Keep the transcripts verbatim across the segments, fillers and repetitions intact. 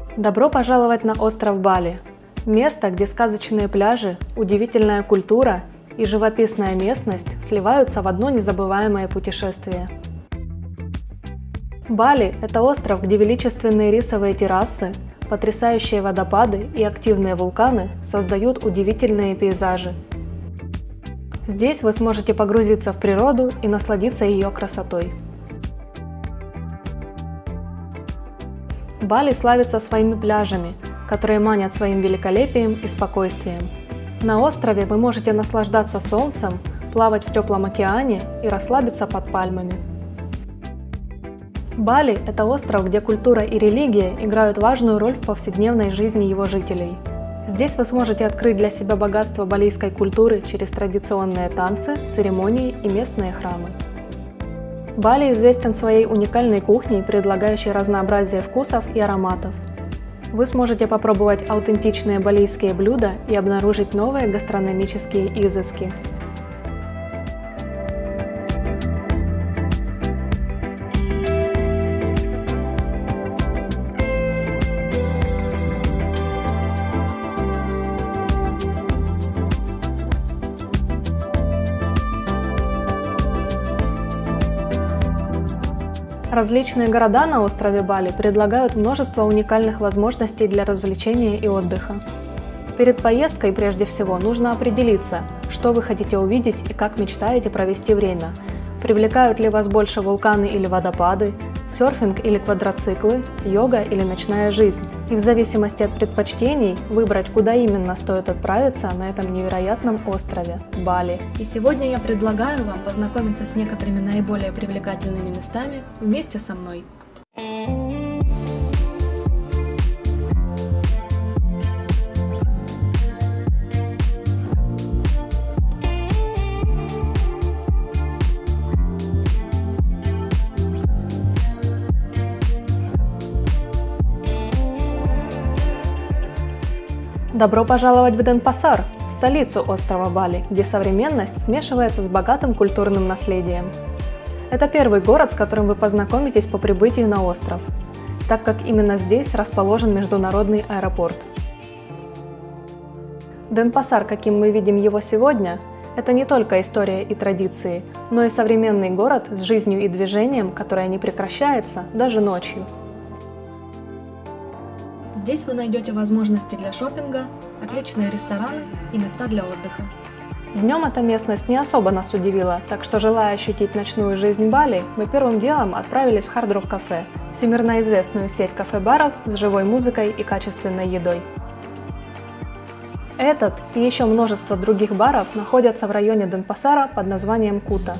Добро пожаловать на остров Бали. Место, где сказочные пляжи, удивительная культура и живописная местность сливаются в одно незабываемое путешествие. Бали – это остров, где величественные рисовые террасы, потрясающие водопады и активные вулканы создают удивительные пейзажи. Здесь вы сможете погрузиться в природу и насладиться ее красотой. Бали славится своими пляжами, которые манят своим великолепием и спокойствием. На острове вы можете наслаждаться солнцем, плавать в теплом океане и расслабиться под пальмами. Бали – это остров, где культура и религия играют важную роль в повседневной жизни его жителей. Здесь вы сможете открыть для себя богатство балийской культуры через традиционные танцы, церемонии и местные храмы. Бали известен своей уникальной кухней, предлагающей разнообразие вкусов и ароматов. Вы сможете попробовать аутентичные балийские блюда и обнаружить новые гастрономические изыски. Различные города на острове Бали предлагают множество уникальных возможностей для развлечения и отдыха. Перед поездкой прежде всего нужно определиться, что вы хотите увидеть и как мечтаете провести время. Привлекают ли вас больше вулканы или водопады, серфинг или квадроциклы, йога или ночная жизнь. И в зависимости от предпочтений выбрать, куда именно стоит отправиться на этом невероятном острове Бали. И сегодня я предлагаю вам познакомиться с некоторыми наиболее привлекательными местами вместе со мной. Добро пожаловать в Денпасар, столицу острова Бали, где современность смешивается с богатым культурным наследием. Это первый город, с которым вы познакомитесь по прибытию на остров, так как именно здесь расположен международный аэропорт. Денпасар, каким мы видим его сегодня, это не только история и традиции, но и современный город с жизнью и движением, которое не прекращается даже ночью. Здесь вы найдете возможности для шопинга, отличные рестораны и места для отдыха. Днем эта местность не особо нас удивила, так что, желая ощутить ночную жизнь Бали, мы первым делом отправились в Hard Rock Cafe, всемирно известную сеть кафе-баров с живой музыкой и качественной едой. Этот и еще множество других баров находятся в районе Денпасара под названием Кута.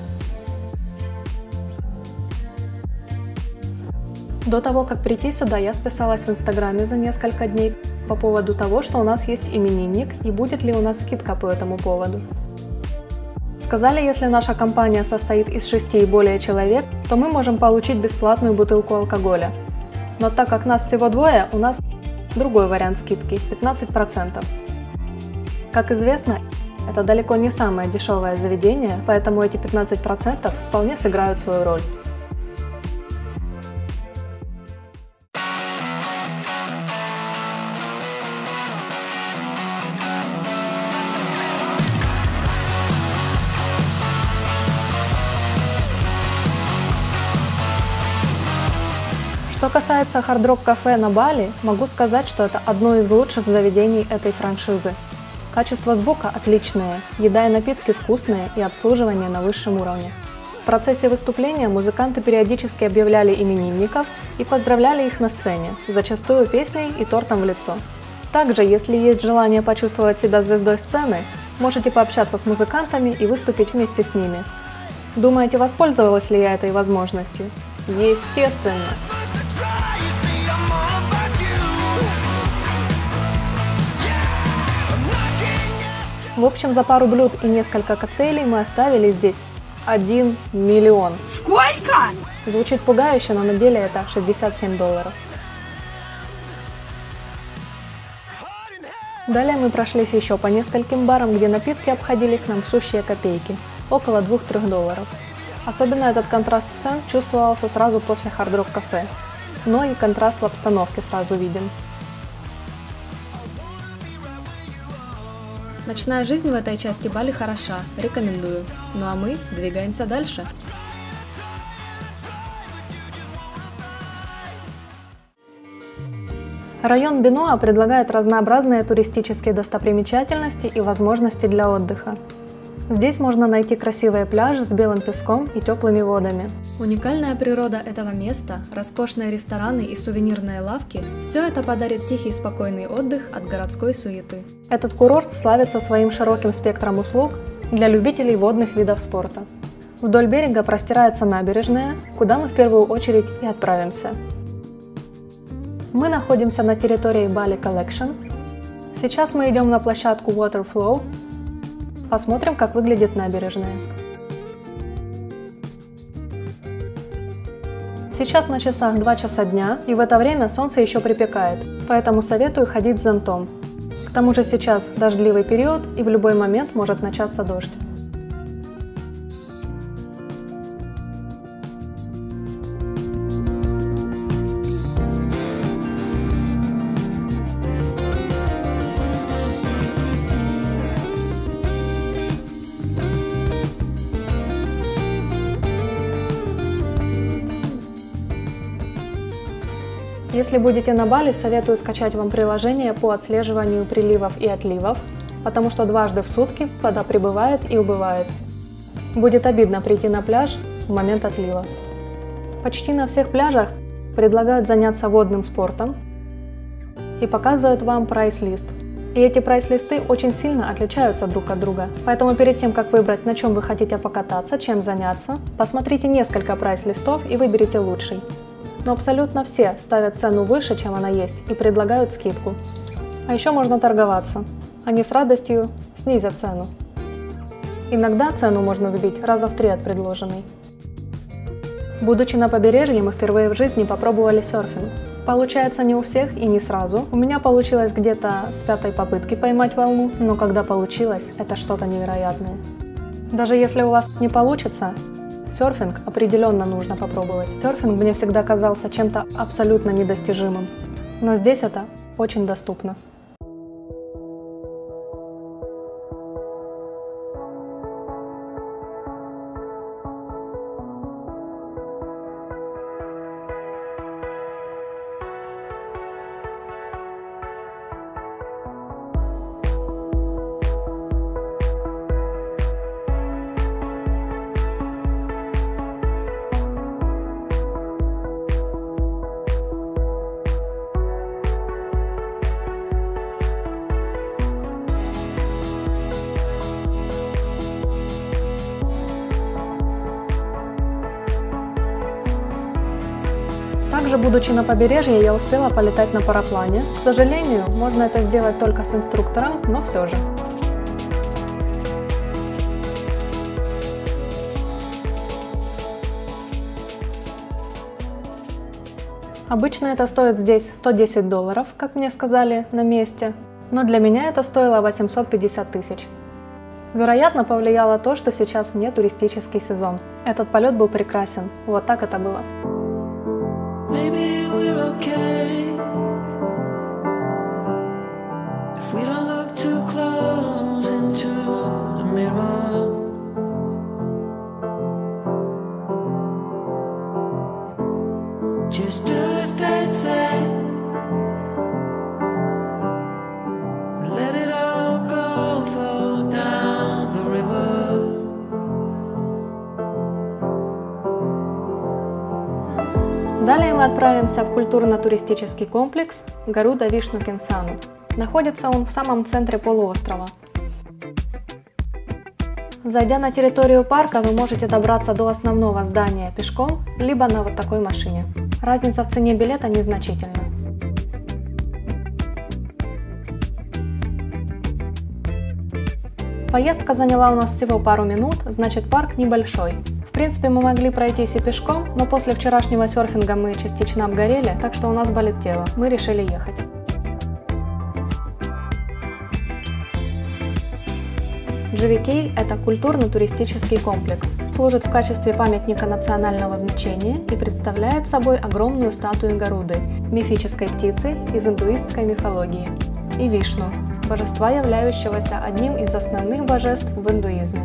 До того, как прийти сюда, я списалась в Инстаграме за несколько дней по поводу того, что у нас есть именинник и будет ли у нас скидка по этому поводу. Сказали, если наша компания состоит из шести и более человек, то мы можем получить бесплатную бутылку алкоголя. Но так как нас всего двое, у нас другой вариант скидки – пятнадцать процентов. Как известно, это далеко не самое дешевое заведение, поэтому эти пятнадцать процентов вполне сыграют свою роль. Что касается Hard Rock Cafe на Бали, могу сказать, что это одно из лучших заведений этой франшизы. Качество звука отличное, еда и напитки вкусные и обслуживание на высшем уровне. В процессе выступления музыканты периодически объявляли именинников и поздравляли их на сцене, зачастую песней и тортом в лицо. Также, если есть желание почувствовать себя звездой сцены, можете пообщаться с музыкантами и выступить вместе с ними. Думаете, воспользовалась ли я этой возможностью? Естественно! В общем, за пару блюд и несколько коктейлей мы оставили здесь один миллион. Сколько? Звучит пугающе, но на деле это шестьдесят семь долларов. Далее мы прошлись еще по нескольким барам, где напитки обходились нам в сущие копейки, около двух-трёх долларов. Особенно этот контраст цен чувствовался сразу после Hard Rock Cafe, но и контраст в обстановке сразу виден. Ночная жизнь в этой части Бали хороша, рекомендую. Ну а мы двигаемся дальше. Район Бенуа предлагает разнообразные туристические достопримечательности и возможности для отдыха. Здесь можно найти красивые пляжи с белым песком и теплыми водами. Уникальная природа этого места, роскошные рестораны и сувенирные лавки – все это подарит тихий спокойный отдых от городской суеты. Этот курорт славится своим широким спектром услуг для любителей водных видов спорта. Вдоль берега простирается набережная, куда мы в первую очередь и отправимся. Мы находимся на территории Bali Collection. Сейчас мы идем на площадку Waterflow. Посмотрим, как выглядит набережная. Сейчас на часах два часа дня, и в это время солнце еще припекает, поэтому советую ходить с зонтом. К тому же сейчас дождливый период, и в любой момент может начаться дождь. Если будете на Бали, советую скачать вам приложение по отслеживанию приливов и отливов, потому что дважды в сутки вода прибывает и убывает. Будет обидно прийти на пляж в момент отлива. Почти на всех пляжах предлагают заняться водным спортом и показывают вам прайс-лист. И эти прайс-листы очень сильно отличаются друг от друга. Поэтому перед тем, как выбрать, на чем вы хотите покататься, чем заняться, посмотрите несколько прайс-листов и выберите лучший. Но абсолютно все ставят цену выше, чем она есть, и предлагают скидку. А еще можно торговаться. Они с радостью снизят цену. Иногда цену можно сбить раза в три от предложенной. Будучи на побережье, мы впервые в жизни попробовали серфинг. Получается не у всех и не сразу. У меня получилось где-то с пятой попытки поймать волну, но когда получилось, это что-то невероятное. Даже если у вас не получится, серфинг определенно нужно попробовать. Серфинг мне всегда казался чем-то абсолютно недостижимым, но здесь это очень доступно. Также, будучи на побережье, я успела полетать на параплане. К сожалению, можно это сделать только с инструктором, но все же. Обычно это стоит здесь сто десять долларов, как мне сказали, на месте, но для меня это стоило восемьсот пятьдесят тысяч. Вероятно, повлияло то, что сейчас не туристический сезон. Этот полет был прекрасен, вот так это было. Maybe we're okay if we don't look too close into the mirror. Just do as they say, let it all go, flow down the river. Далее мы отправимся в культурно-туристический комплекс Гаруда-Вишну-Кенсану. Находится он в самом центре полуострова. Зайдя на территорию парка, вы можете добраться до основного здания пешком, либо на вот такой машине. Разница в цене билета незначительна. Поездка заняла у нас всего пару минут, значит парк небольшой. В принципе, мы могли пройтись и пешком, но после вчерашнего серфинга мы частично обгорели, так что у нас болит тело. Мы решили ехать. джи ви кей – это культурно-туристический комплекс. Служит в качестве памятника национального значения и представляет собой огромную статую Гаруды, мифической птицы из индуистской мифологии, и Вишну, божества, являющегося одним из основных божеств в индуизме.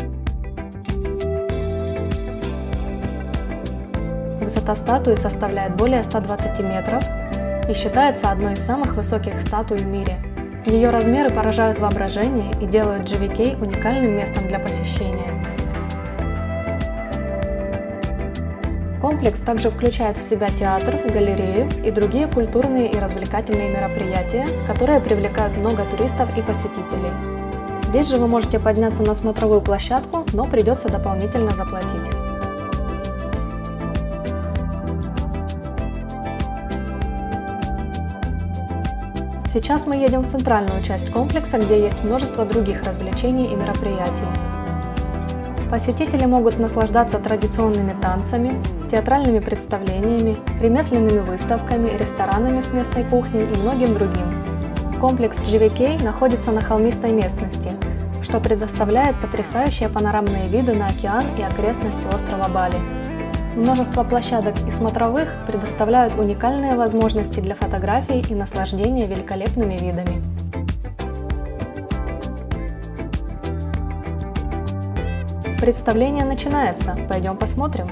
Высота статуи составляет более ста двадцати метров и считается одной из самых высоких статуй в мире. Ее размеры поражают воображение и делают джи ви кей уникальным местом для посещения. Комплекс также включает в себя театр, галерею и другие культурные и развлекательные мероприятия, которые привлекают много туристов и посетителей. Здесь же вы можете подняться на смотровую площадку, но придется дополнительно заплатить. Сейчас мы едем в центральную часть комплекса, где есть множество других развлечений и мероприятий. Посетители могут наслаждаться традиционными танцами, театральными представлениями, ремесленными выставками, ресторанами с местной кухней и многим другим. Комплекс джи ви кей находится на холмистой местности, что предоставляет потрясающие панорамные виды на океан и окрестности острова Бали. Множество площадок и смотровых предоставляют уникальные возможности для фотографий и наслаждения великолепными видами. Представление начинается, пойдем посмотрим.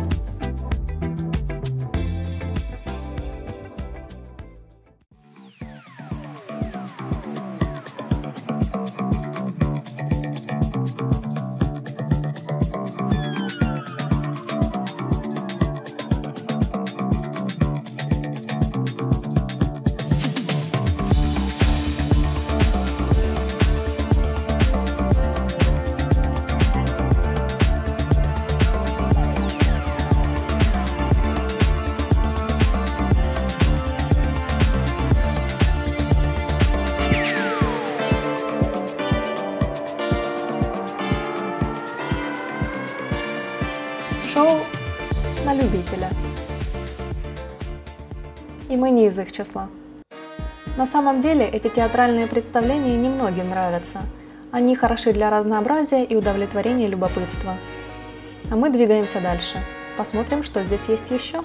Шоу на любителя. И мы не из их числа. На самом деле эти театральные представления немногим нравятся. Они хороши для разнообразия и удовлетворения любопытства. А мы двигаемся дальше. Посмотрим, что здесь есть еще.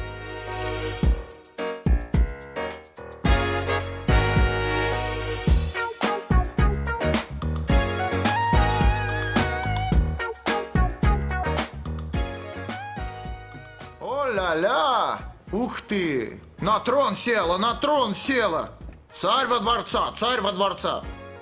О-ля-ля! Ух ты! На трон села, на трон села! Царь во дворца, царь во дворца!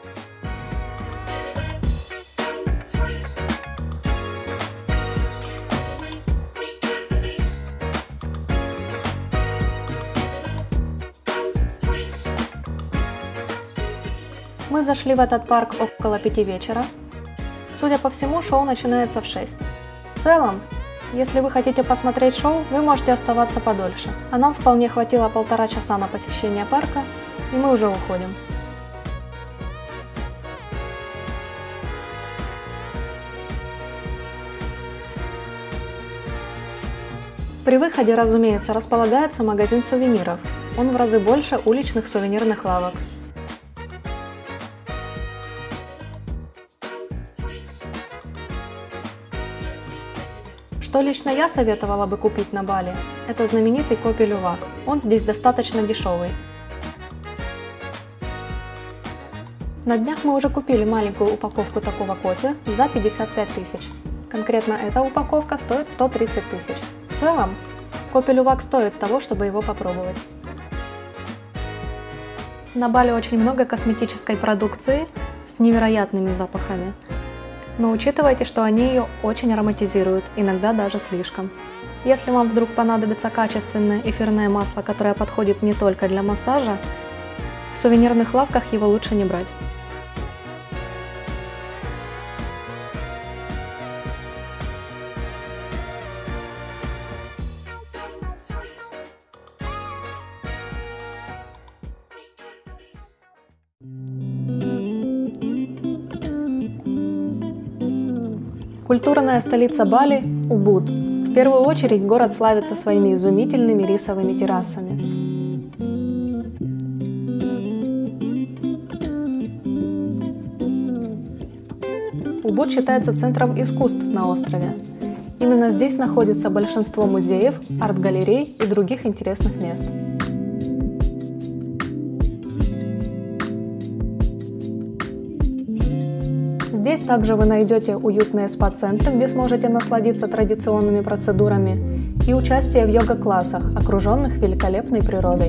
Мы зашли в этот парк около пяти вечера. Судя по всему, шоу начинается в шесть. В целом, если вы хотите посмотреть шоу, вы можете оставаться подольше. А нам вполне хватило полтора часа на посещение парка, и мы уже уходим. При выходе, разумеется, располагается магазин сувениров. Он в разы больше уличных сувенирных лавок. Что лично я советовала бы купить на Бали, это знаменитый Kopi Luwak. Он здесь достаточно дешевый. На днях мы уже купили маленькую упаковку такого кофе за пятьдесят пять тысяч. Конкретно эта упаковка стоит сто тридцать тысяч. В целом, Kopi Luwak стоит того, чтобы его попробовать. На Бали очень много косметической продукции с невероятными запахами. Но учитывайте, что они ее очень ароматизируют, иногда даже слишком. Если вам вдруг понадобится качественное эфирное масло, которое подходит не только для массажа, в сувенирных лавках его лучше не брать. Культурная столица Бали – Убуд. В первую очередь город славится своими изумительными рисовыми террасами. Убуд считается центром искусств на острове. Именно здесь находится большинство музеев, арт-галерей и других интересных мест. Здесь также вы найдете уютные спа-центры, где сможете насладиться традиционными процедурами, и участие в йога-классах, окруженных великолепной природой.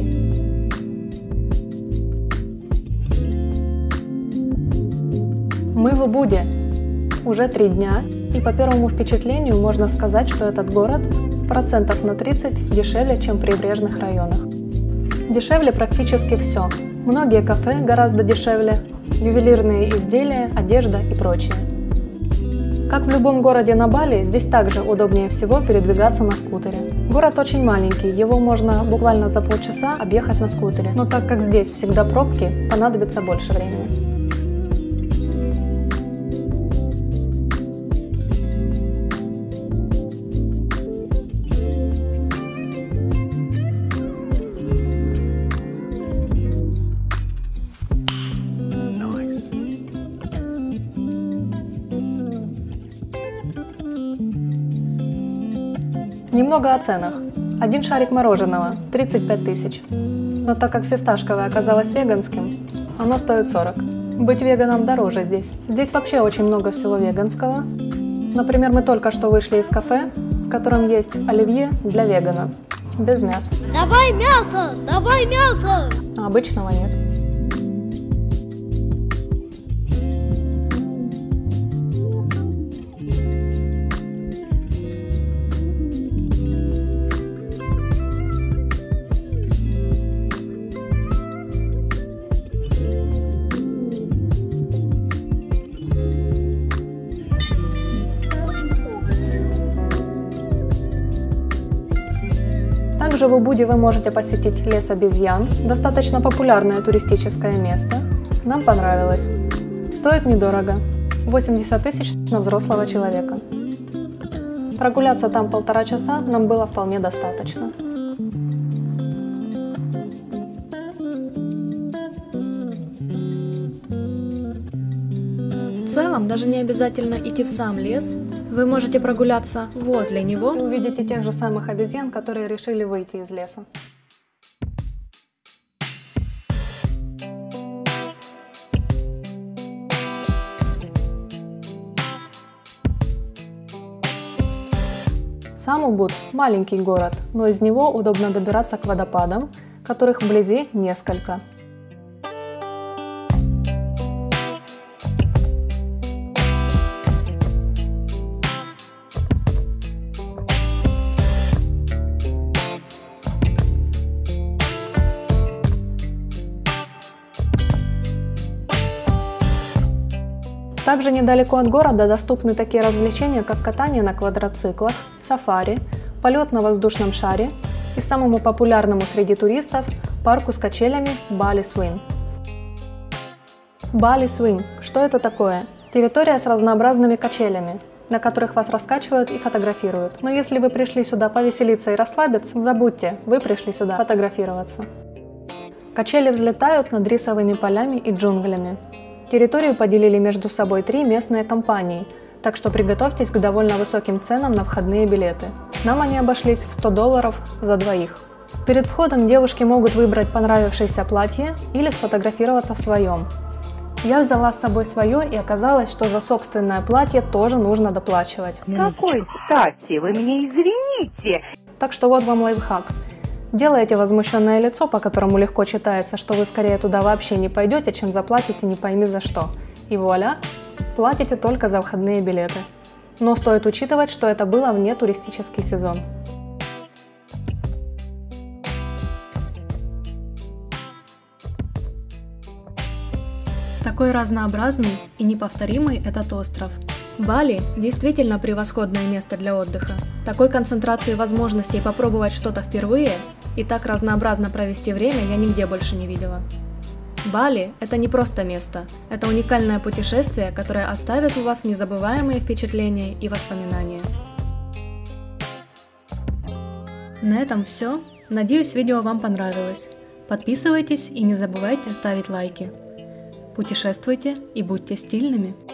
Мы в Убуде. Уже три дня, и по первому впечатлению можно сказать, что этот город процентов на тридцать дешевле, чем в прибрежных районах. Дешевле практически все. Многие кафе гораздо дешевле, ювелирные изделия, одежда и прочее. Как в любом городе на Бали, здесь также удобнее всего передвигаться на скутере. Город очень маленький, его можно буквально за полчаса объехать на скутере, но так как здесь всегда пробки, понадобится больше времени. Немного о ценах. Один шарик мороженого – тридцать пять тысяч. Но так как фисташковое оказалось веганским, оно стоит сорок. Быть веганом дороже здесь. Здесь вообще очень много всего веганского. Например, мы только что вышли из кафе, в котором есть оливье для вегана. Без мяса. Давай мясо! Давай мясо! А обычного нет. Также в Убуде вы можете посетить лес обезьян, достаточно популярное туристическое место. Нам понравилось. Стоит недорого – восемьдесят тысяч на взрослого человека. Прогуляться там полтора часа нам было вполне достаточно. В целом, даже не обязательно идти в сам лес. Вы можете прогуляться возле него и увидите тех же самых обезьян, которые решили выйти из леса. Сам Убуд – маленький город, но из него удобно добираться к водопадам, которых вблизи несколько. Также недалеко от города доступны такие развлечения, как катание на квадроциклах, сафари, полет на воздушном шаре и самому популярному среди туристов парку с качелями Bali Swing. Bali Swing – что это такое? Территория с разнообразными качелями, на которых вас раскачивают и фотографируют. Но если вы пришли сюда повеселиться и расслабиться, забудьте, вы пришли сюда фотографироваться. Качели взлетают над рисовыми полями и джунглями. Территорию поделили между собой три местные компании, так что приготовьтесь к довольно высоким ценам на входные билеты. Нам они обошлись в сто долларов за двоих. Перед входом девушки могут выбрать понравившееся платье или сфотографироваться в своем. Я взяла с собой свое, и оказалось, что за собственное платье тоже нужно доплачивать. Какой стати? Вы меня извините! Так что вот вам лайфхак. Делаете возмущенное лицо, по которому легко читается, что вы скорее туда вообще не пойдете, чем заплатите не пойми за что. И вуаля, платите только за входные билеты. Но стоит учитывать, что это было вне туристический сезон. Такой разнообразный и неповторимый этот остров. Бали действительно превосходное место для отдыха. Такой концентрации возможностей попробовать что-то впервые и так разнообразно провести время я нигде больше не видела. Бали – это не просто место, это уникальное путешествие, которое оставит у вас незабываемые впечатления и воспоминания. На этом все. Надеюсь, видео вам понравилось. Подписывайтесь и не забывайте ставить лайки. Путешествуйте и будьте стильными!